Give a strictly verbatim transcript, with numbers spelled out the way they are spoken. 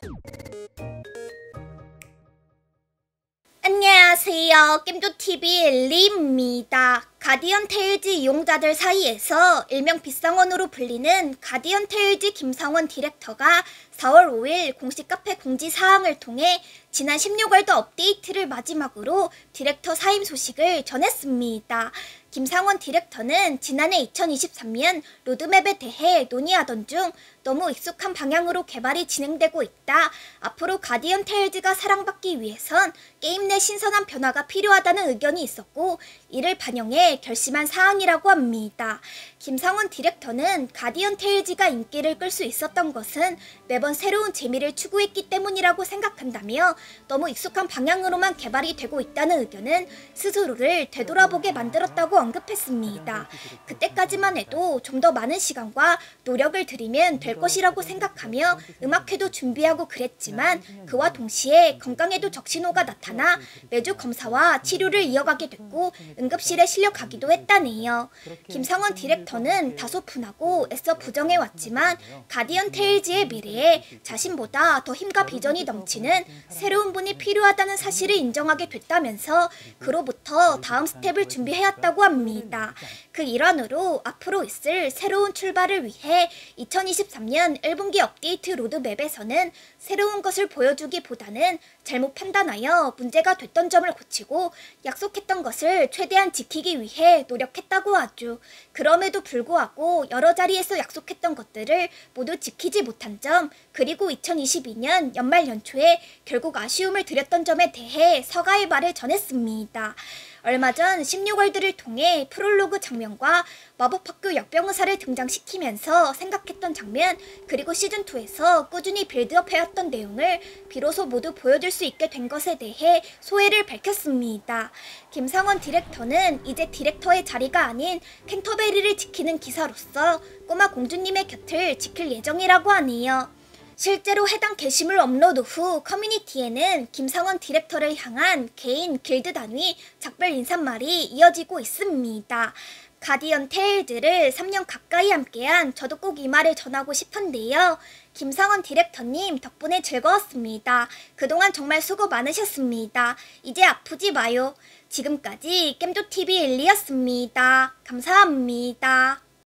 안녕하세요. 겜조티비 엘리입니다. 가디언 테일즈 이용자들 사이에서 일명 빗상원으로 불리는 가디언 테일즈 김상원 디렉터가 사월 오일 공식 카페 공지사항을 통해 지난 십육월도 업데이트를 마지막으로 디렉터 사임 소식을 전했습니다. 김상원 디렉터는 지난해 이천이십삼년 로드맵에 대해 논의하던 중 너무 익숙한 방향으로 개발이 진행되고 있다. 앞으로 가디언 테일즈가 사랑받기 위해선 게임 내 신선한 변화가 필요하다는 의견이 있었고 이를 반영해 결심한 사안이라고 합니다. 김상원 디렉터는 가디언 테일즈가 인기를 끌 수 있었던 것은 매번 새로운 재미를 추구했기 때문이라고 생각한다며 너무 익숙한 방향으로만 개발이 되고 있다는 의견은 스스로를 되돌아보게 만들었다고 언급했습니다. 그때까지만 해도 좀 더 많은 시간과 노력을 들이면 될 것이라고 생각하며 음악회도 준비하고 그랬지만 그와 동시에 건강에도 적신호가 나타나 매주 검사와 치료를 이어가게 됐고 응급실에 실려가기도 했다네요. 김상원 디렉터는 다소 분하고 애써 부정해왔지만 가디언 테일즈의 미래에 자신보다 더 힘과 비전이 넘치는 새로운 분이 필요하다는 사실을 인정하게 됐다면서 그로부터 다음 스텝을 준비해왔다고 합니다. 그 일환으로 앞으로 있을 새로운 출발을 위해 이천이십삼년 일 분기 업데이트 로드맵에서는 새로운 것을 보여주기보다는 잘못 판단하여 문제가 됐던 점을 고치고 약속했던 것을 최대한 지키기 위해 노력했다고 하죠. 그럼에도 불구하고 여러 자리에서 약속했던 것들을 모두 지키지 못한 점, 그리고 이천이십이년 연말 연초에 결국 아쉬움을 드렸던 점에 대해 서가의 말을 전했습니다. 얼마 전 십육월들을 통해 프롤로그 장면과 마법학교 역병의사를 등장시키면서 생각했던 장면, 그리고 시즌이에서 꾸준히 빌드업해왔던 내용을 비로소 모두 보여줄 수 있게 된 것에 대해 소회를 밝혔습니다. 김상원 디렉터는 이제 디렉터의 자리가 아닌 캔터베리를 지키는 기사로서 꼬마 공주님의 곁을 지킬 예정이라고 하네요. 실제로 해당 게시물 업로드 후 커뮤니티에는 김상원 디렉터를 향한 개인 길드 단위 작별 인사말이 이어지고 있습니다. 가디언 테일즈를 삼 년 가까이 함께한 저도 꼭 이 말을 전하고 싶은데요. 김상원 디렉터님 덕분에 즐거웠습니다. 그동안 정말 수고 많으셨습니다. 이제 아프지 마요. 지금까지 겜조티비 엘리였습니다. 감사합니다.